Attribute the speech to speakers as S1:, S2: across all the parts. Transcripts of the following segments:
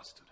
S1: exhausted.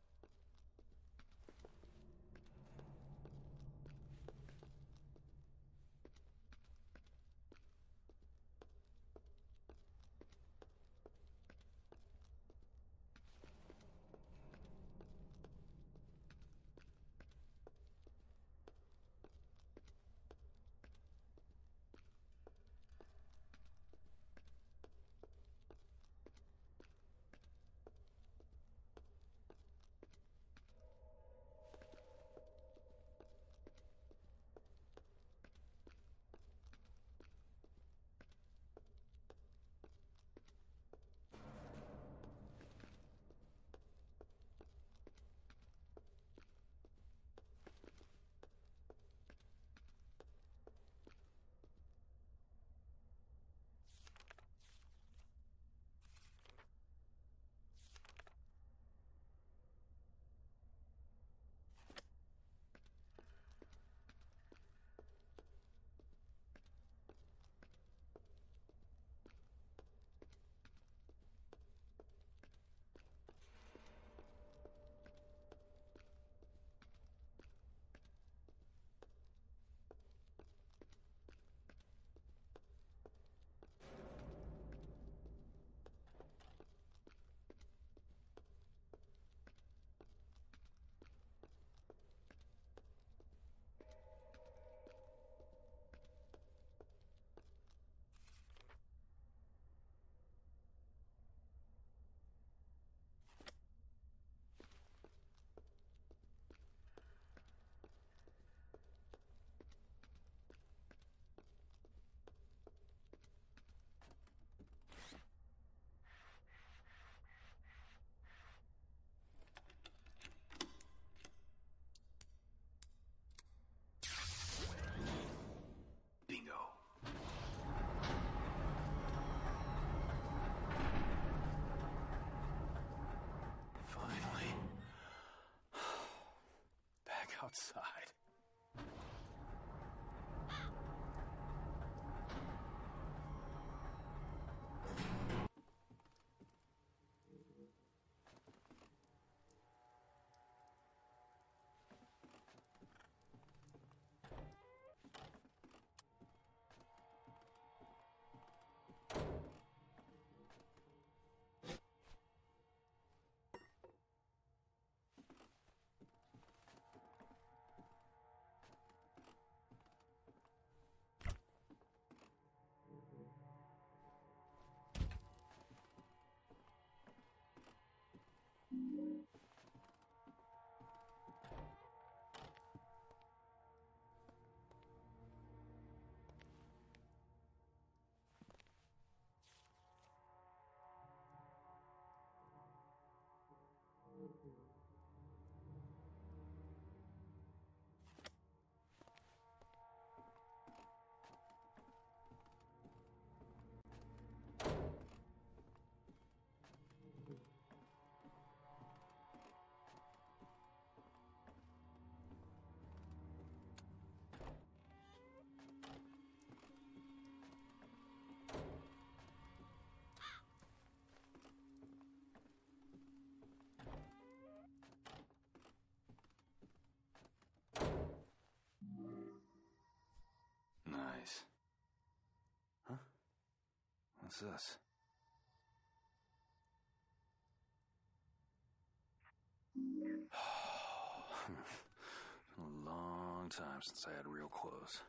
S1: Bingo. Finally. Back outside. Nice. Huh? What's this? A long time since I had real clothes.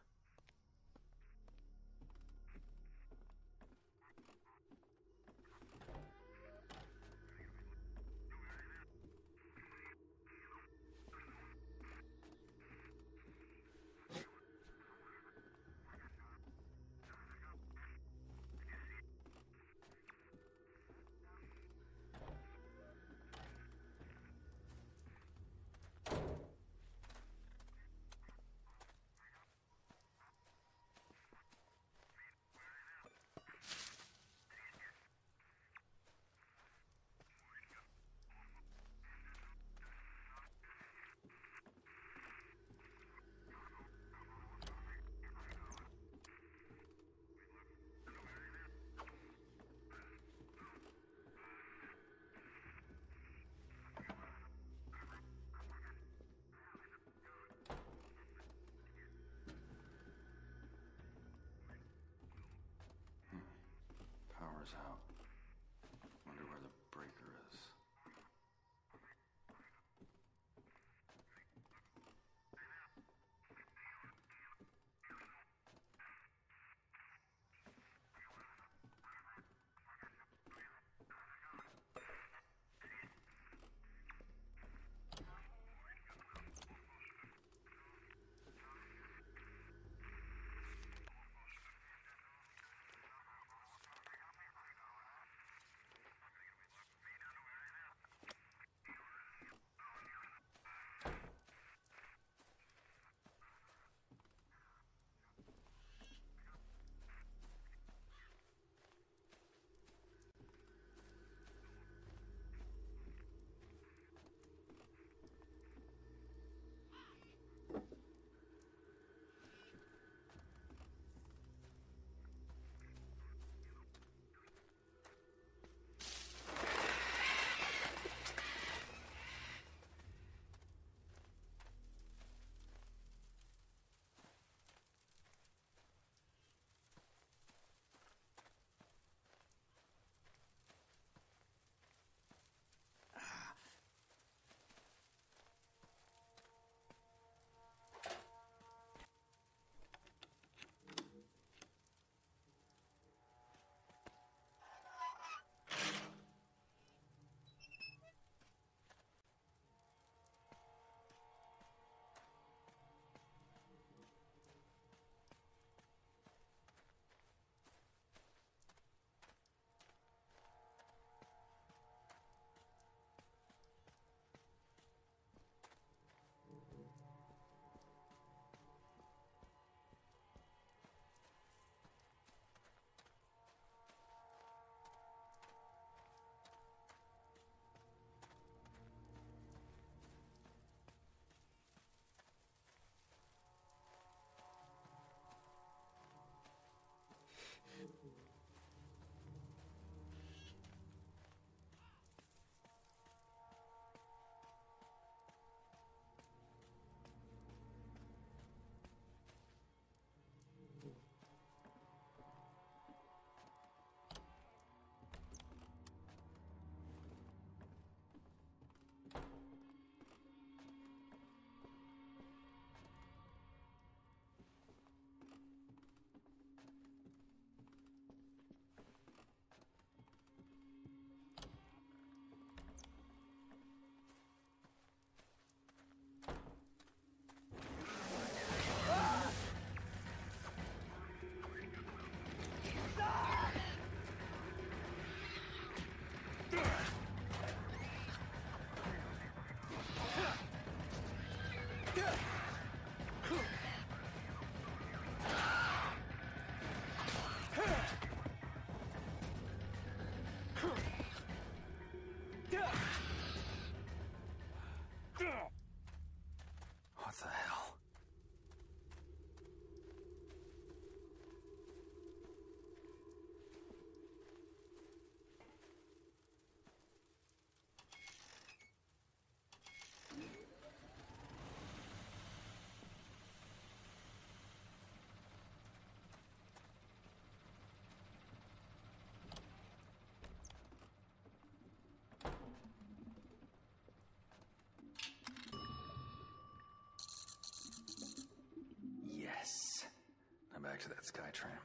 S1: SkyTram.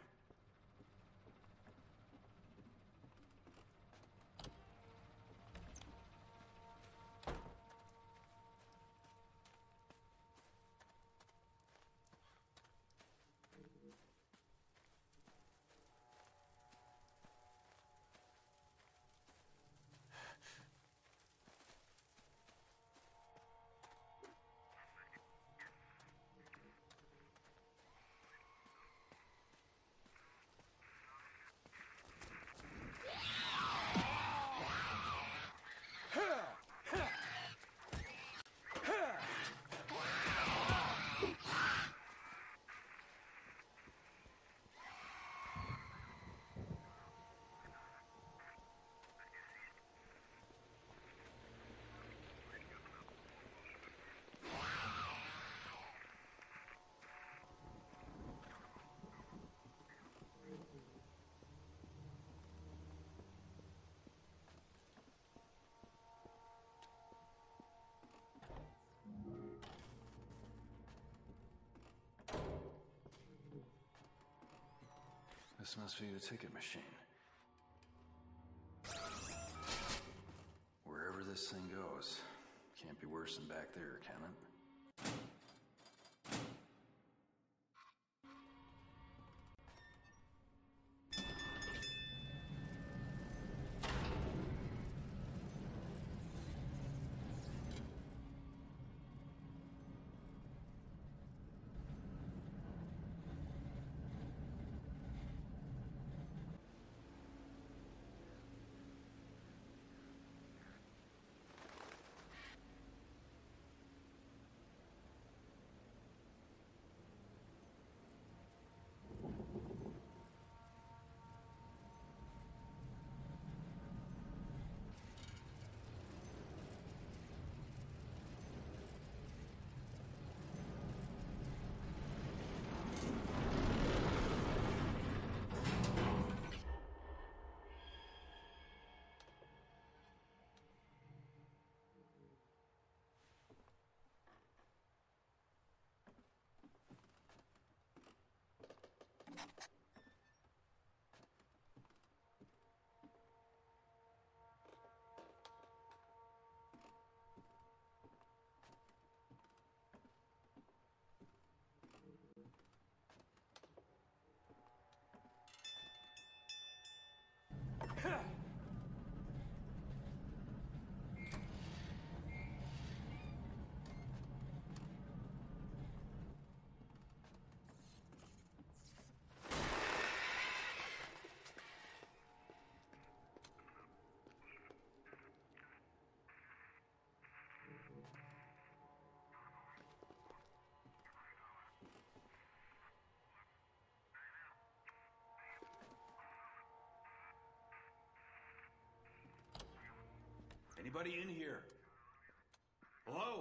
S1: This must be the ticket machine. Wherever this thing goes, can't be worse than back there, can it?
S2: Anybody in here? Hello?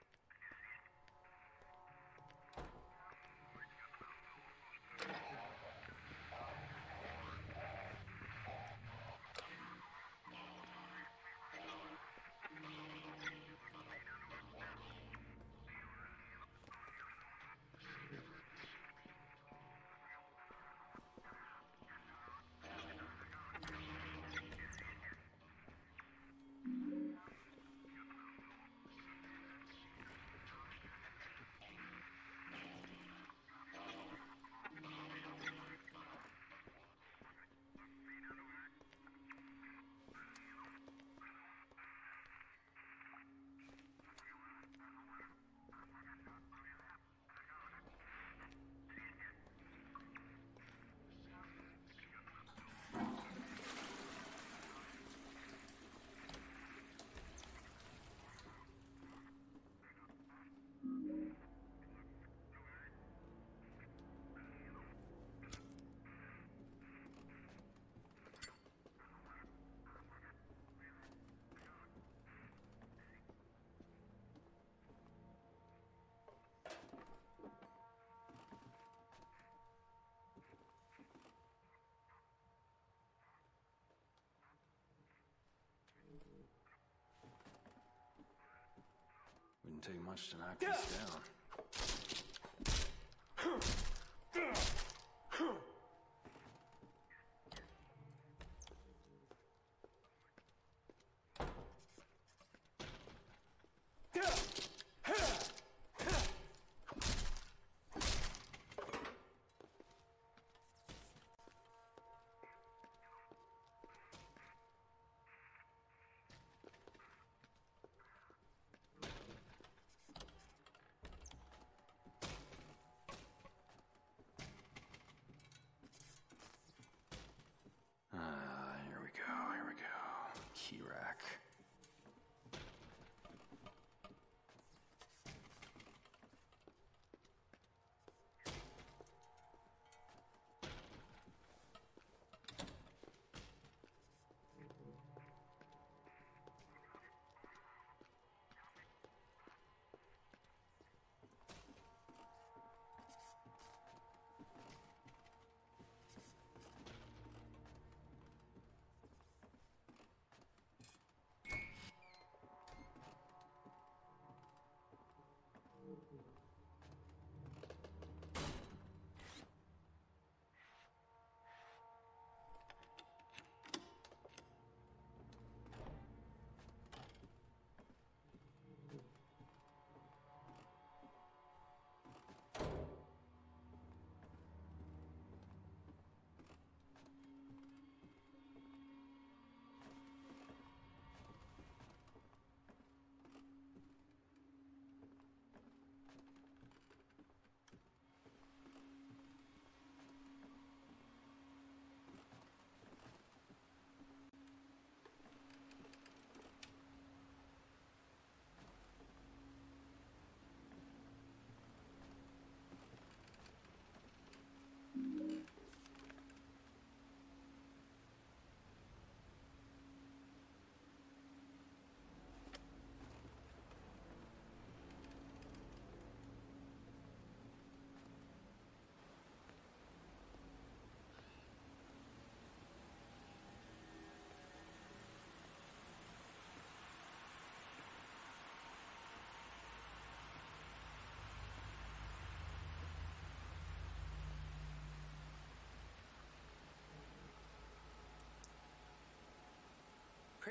S1: Wouldn't take much to knock this down.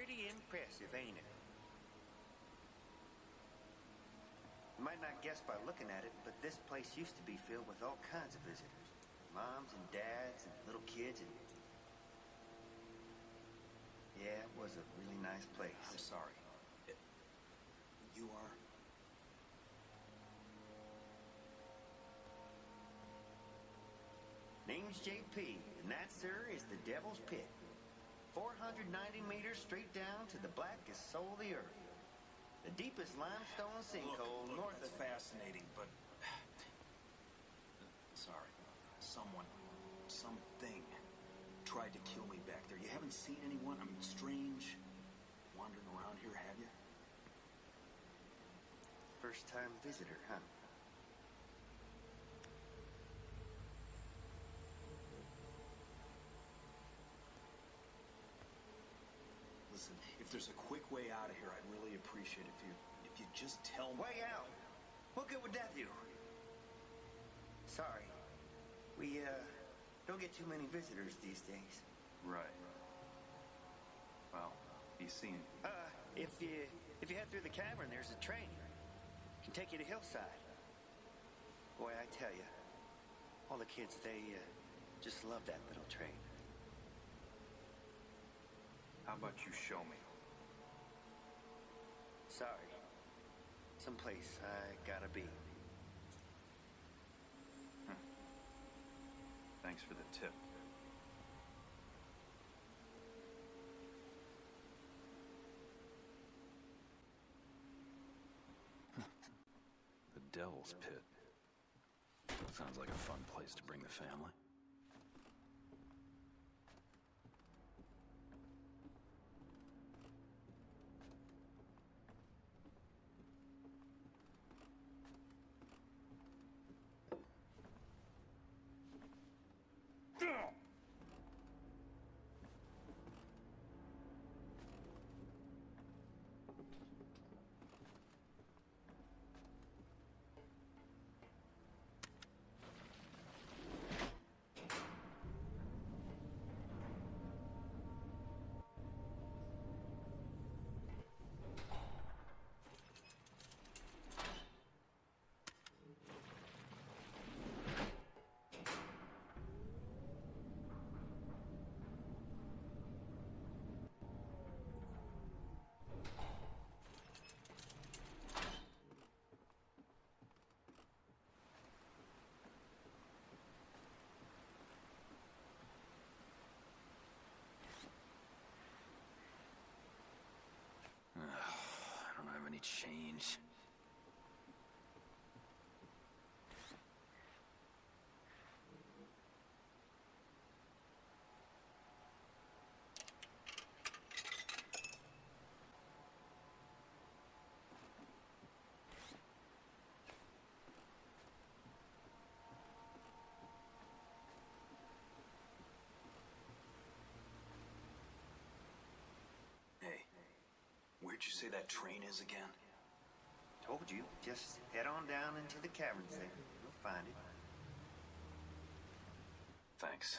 S3: Pretty impressive, ain't it? You might not guess by looking at it, but this place used to be filled with all kinds of visitors. Moms and dads and little kids and... Yeah, it was a really nice place.
S2: I'm sorry. You are?
S3: Name's JP, and that, sir, is the Devil's Pit. 490 meters straight down to the blackest soul of the earth. The deepest limestone sinkhole north
S2: that's
S3: of...
S2: fascinating, but... Sorry. Something tried to kill me back there. You haven't seen anyone? I mean, strange wandering around here, have you?
S3: First-time visitor, huh?
S2: Listen, if there's a quick way out of here, I'd really appreciate it if you just tell me.
S3: Way out? What good would that do? Sorry. We, don't get too many visitors these days.
S1: Right. Well, you seen?
S3: If you head through the cavern, there's a train. Can take you to Hillside. Boy, I tell you, all the kids, they, just love that little train.
S1: How about you show me?
S3: Sorry. Someplace I gotta be.
S1: Thanks for the tip. The Devil's Pit. Sounds like a fun place to bring the family. I don't have any change.
S2: Where'd you say that train is again?
S3: Told you, just head on down into the caverns there. You'll find it.
S1: Thanks.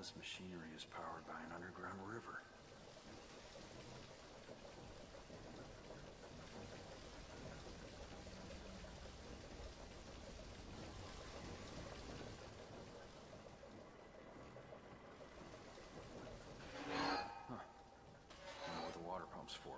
S2: this machinery is powered by an underground river. Wonder what the water pump's for.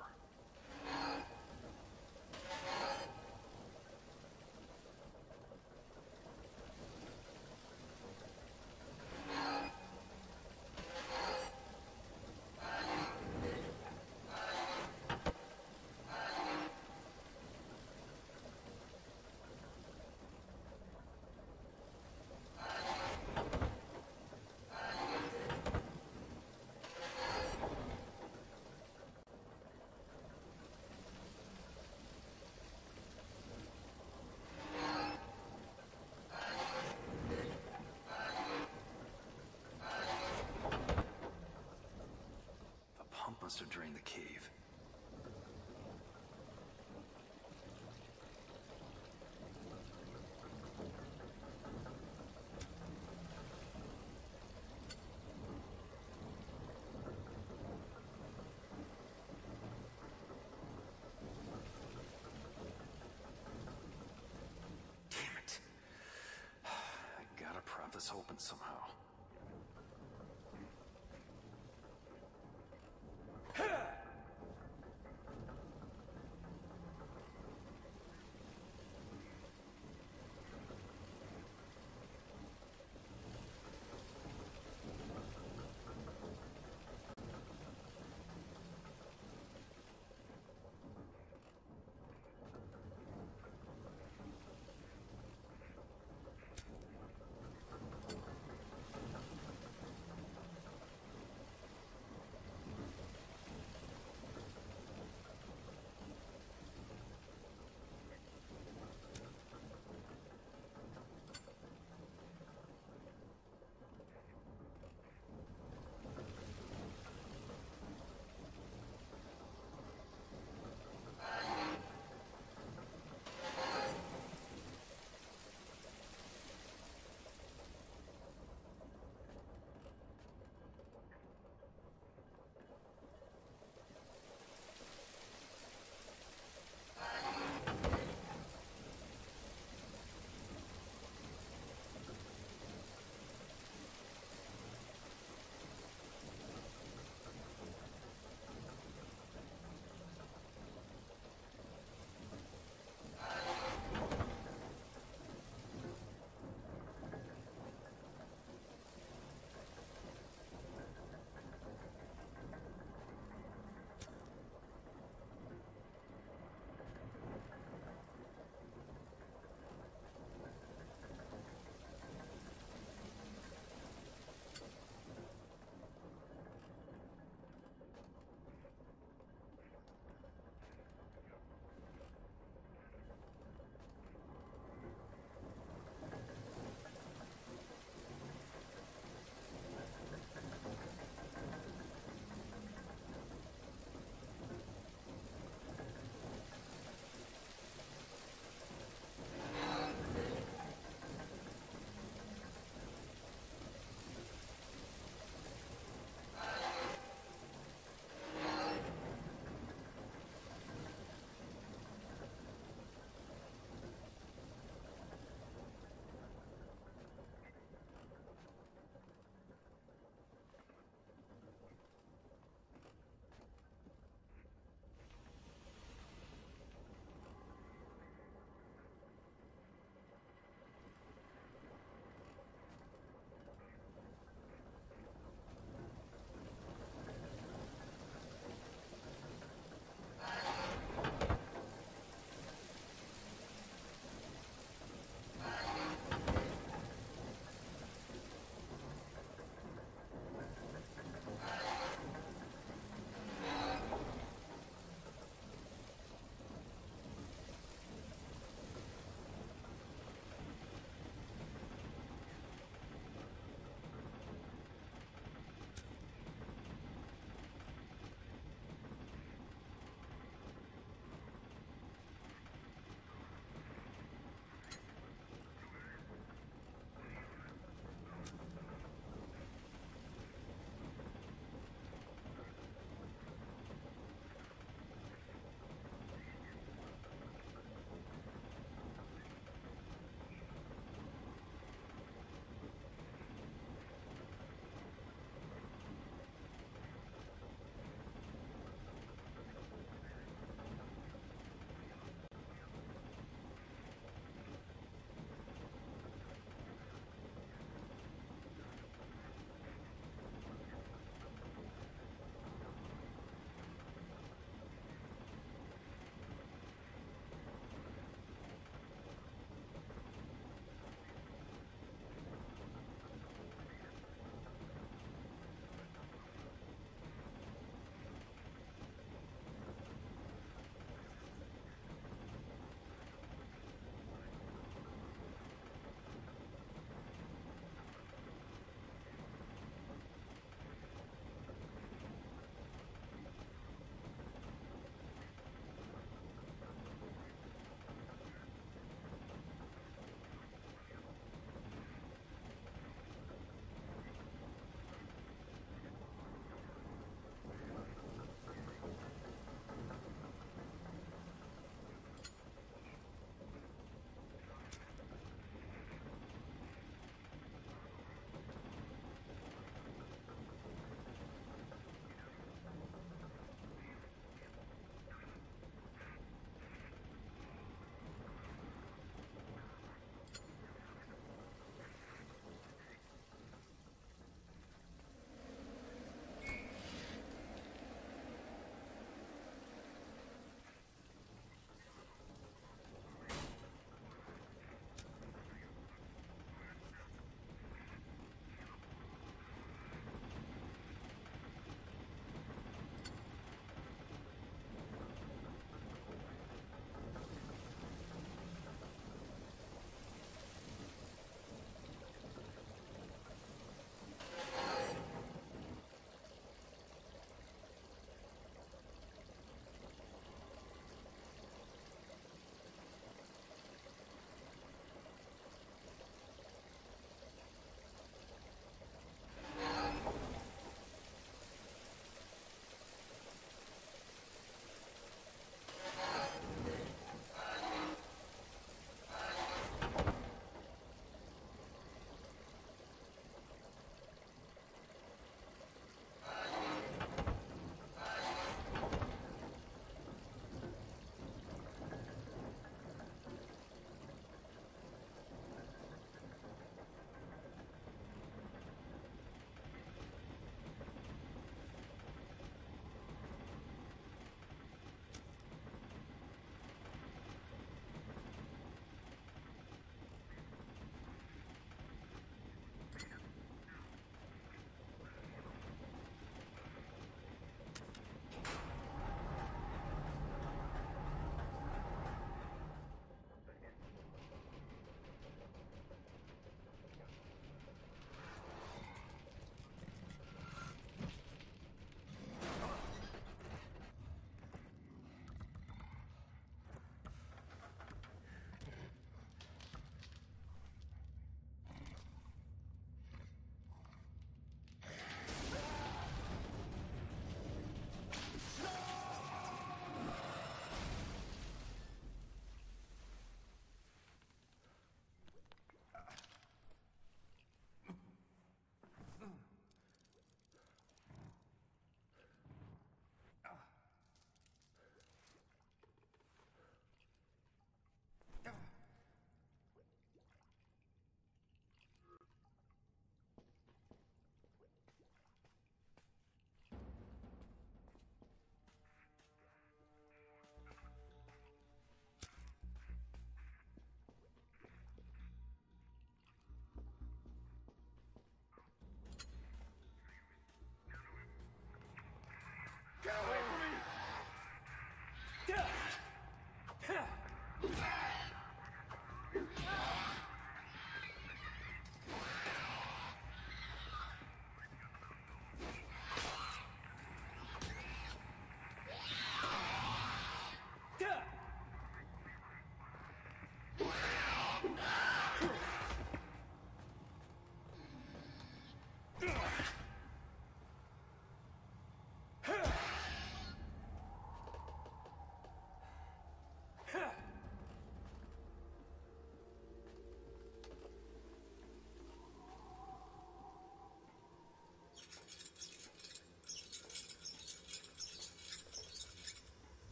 S2: Must have drained the cave. Damn it. I gotta prop this open somehow.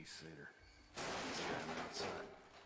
S1: Peace Sater. This guy on the outside.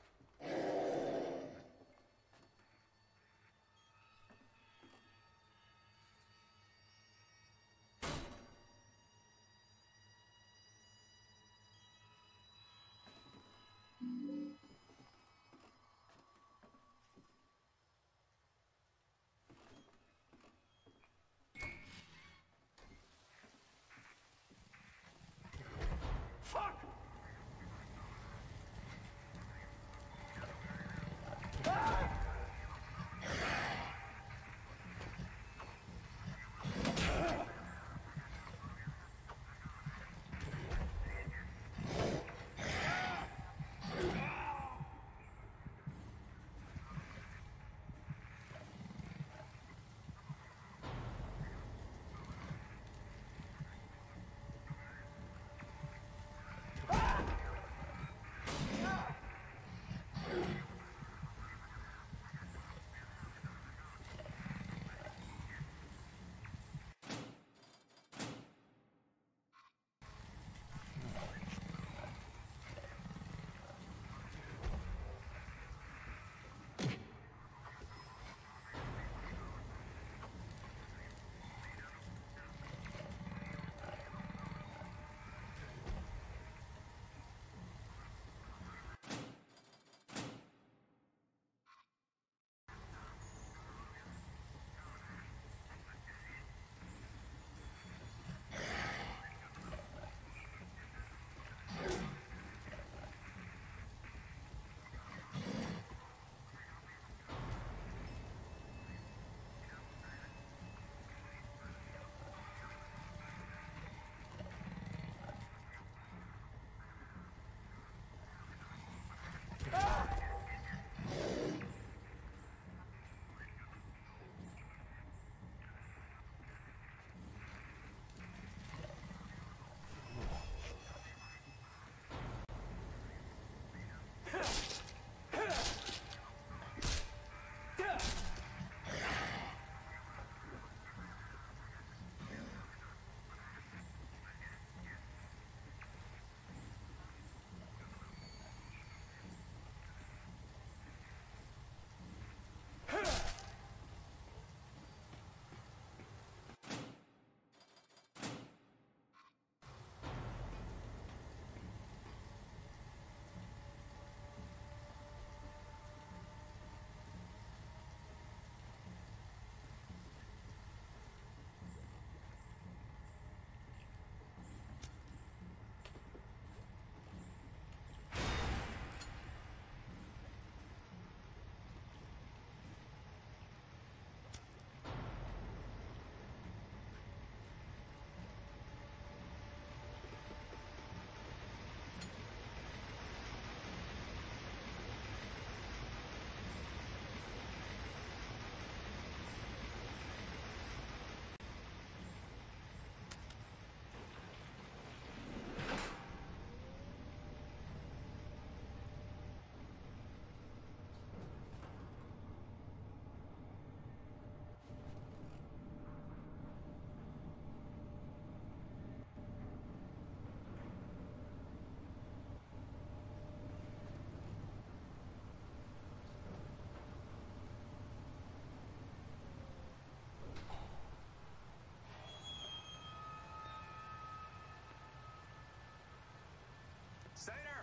S3: Sater!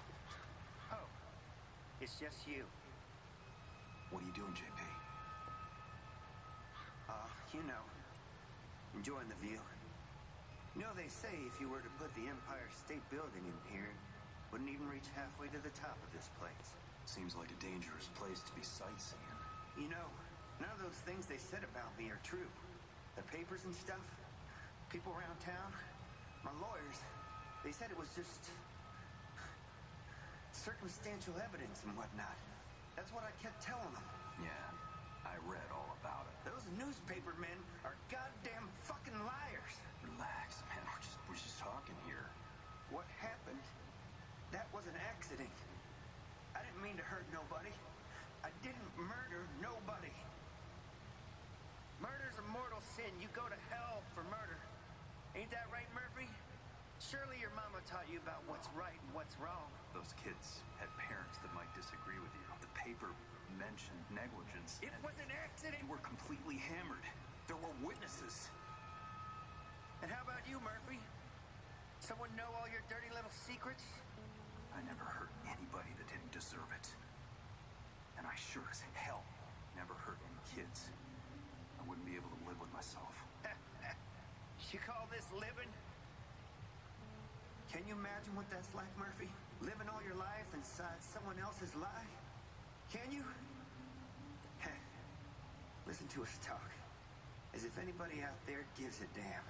S3: Oh, it's just you.
S2: What are you doing, JP?
S3: You know, enjoying the view. You know, they say if you were to put the Empire State Building in here, wouldn't even reach halfway to the top of this place.
S2: Seems like a dangerous place to be sightseeing.
S3: You know, none of those things they said about me are true. The papers and stuff, people around town, my lawyers, they said it was just circumstantial evidence and whatnot. That's what I kept telling them.
S2: Yeah, I read all about it.
S3: Those newspaper men are goddamn fucking liars.
S2: Relax, man. We're just talking here.
S3: What happened? That was an accident. I didn't mean to hurt nobody. I didn't murder nobody. Murder's a mortal sin. You go to hell for murder. Ain't that right, Murphy? Surely your mama taught you about what's right and what's wrong.
S2: Those kids had parents that might disagree with you. The paper mentioned negligence.
S3: It was an accident.
S2: You were completely hammered. There were witnesses.
S3: And how about you, Murphy? Someone know all your dirty little secrets?
S2: I never hurt anybody that didn't deserve it. And I sure as hell never hurt any kids. I wouldn't be able to live with myself.
S3: You call this living? Can you imagine what that's like, Murphy? Living all your life inside someone else's lie? Can you? Listen to us talk. As if anybody out there gives a damn.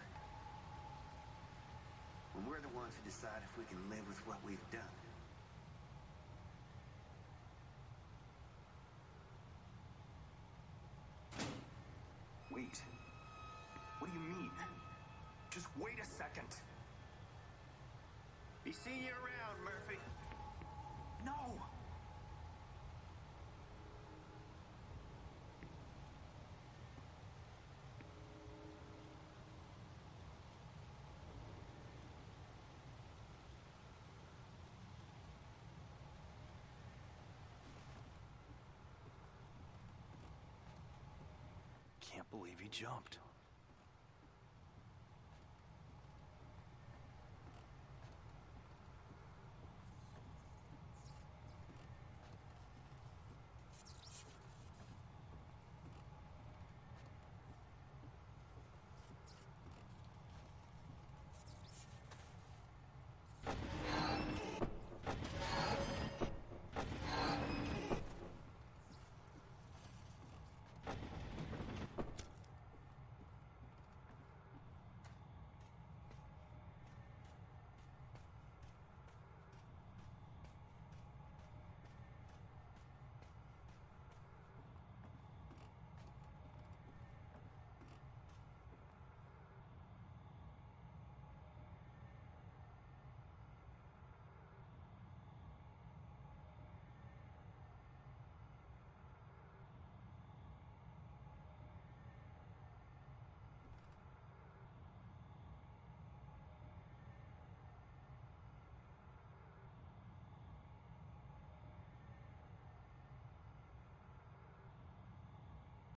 S3: When we're the ones who decide if we can live with what we've done.
S2: Wait. What do you mean? Just wait a second.
S3: Be seeing you around, Murphy.
S2: No!
S1: Can't believe he jumped.